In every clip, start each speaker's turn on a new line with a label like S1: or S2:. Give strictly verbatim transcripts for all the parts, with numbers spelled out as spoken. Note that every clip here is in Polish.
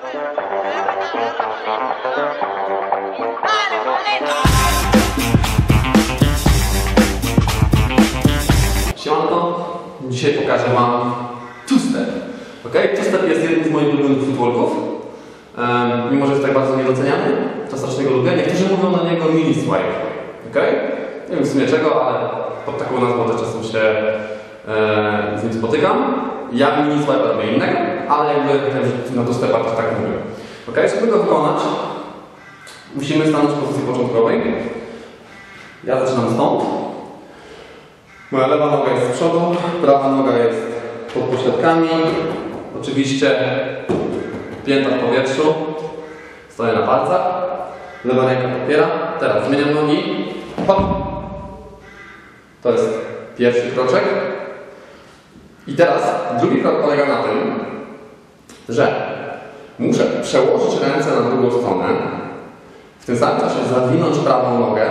S1: Siemanko, dzisiaj pokażę Wam two-step. Okay? Two-step jest jednym z moich ulubionych footworków. Um, mimo, że jest tak bardzo niedoceniany, to strasznie go lubię. Niektórzy mówią na niego mini swipe. Okay? Nie wiem w sumie czego, ale pod taką nazwą też czasem się e, z nim spotykam. Ja mini swipe robię innego, ale jakby też na two-stepach też tak mówię. Okay? Żeby go wykonać, musimy stanąć w pozycji początkowej. Ja zaczynam stąd. Moja lewa noga jest z przodu, prawa noga jest pod pośladkami. Oczywiście pięta w powietrzu. Stoję na palcach. Lewa ręka popiera. Teraz zmieniam nogi. Hop. To jest pierwszy kroczek. I teraz drugi krok polega na tym, że muszę przełożyć ręce na drugą stronę. W tym samym czasie zawinąć prawą nogę,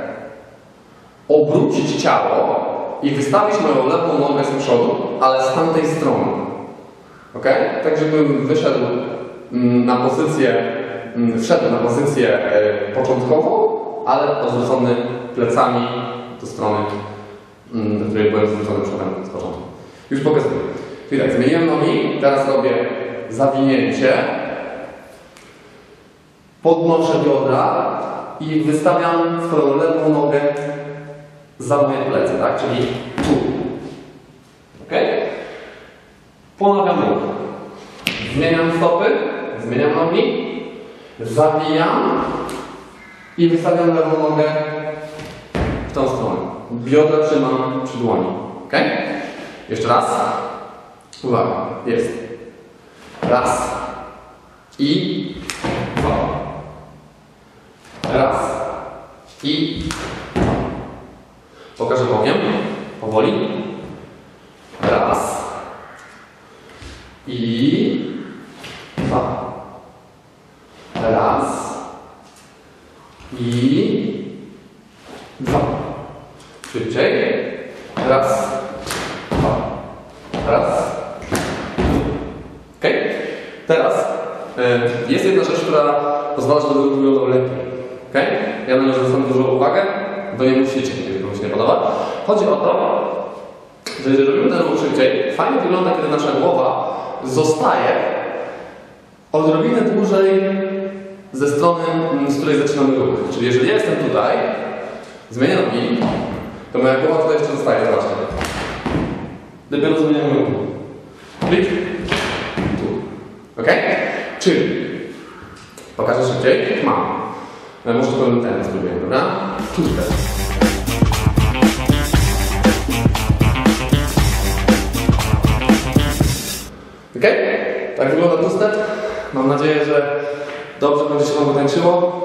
S1: obrócić ciało i wystawić moją lewą nogę z przodu, ale z tamtej strony. Ok? Tak, żebym wyszedł na pozycję, wszedł na pozycję początkową, ale odwrócony plecami do strony, do której byłem zwrócony przodem z początku. Już pokazuję. Czyli tak, zmieniłem nogi, teraz robię zawinięcie, podnoszę biodra i wystawiam swoją lewą nogę za moje plecy, tak? Czyli tu. Ok? Ponawiam nóg. Zmieniam stopy, zmieniam nogi, zawijam i wystawiam lewą nogę w tą stronę. Biodra trzymam przy dłoni. Ok? Jeszcze raz. Uwaga. Jest. Raz. I dwa. Raz. I dwa. Pokażę bokiem. Powoli. Raz. I dwa. Raz. I dwa. Szybciej. Raz. Dwa. Raz. Ok? Teraz y, jest jedna rzecz, która pozwala, żeby to wyglądało lepiej. Okay? Ja na nią zwracam dużą uwagę. Do niej musicie, jeżeli komuś nie podoba. Chodzi o to, że jeżeli robimy ten ruch szybciej, fajnie wygląda, kiedy nasza głowa zostaje odrobinę dłużej ze strony, z której zaczynamy ruch. Czyli jeżeli ja jestem tutaj, zmienię nogi, to moja głowa tutaj jeszcze zostaje, zobaczcie. Dopiero zmieniamy ruch. Klik. Tu. Ok? Czyli pokażę szybciej. Mam. Ale może to ten spróbuję, dobra? Tu teraz. Ok? Tak wygląda two-step. Mam nadzieję, że dobrze będzie się Wam tańczyło.